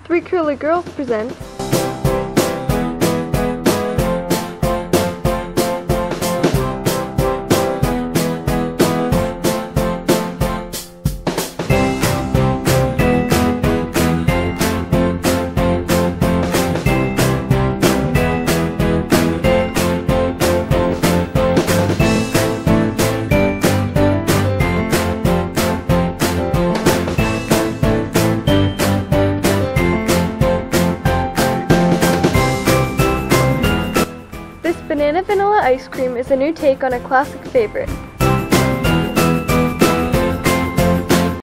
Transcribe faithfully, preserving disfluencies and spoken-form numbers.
Three Curly Girls presents This banana vanilla ice cream is a new take on a classic favorite.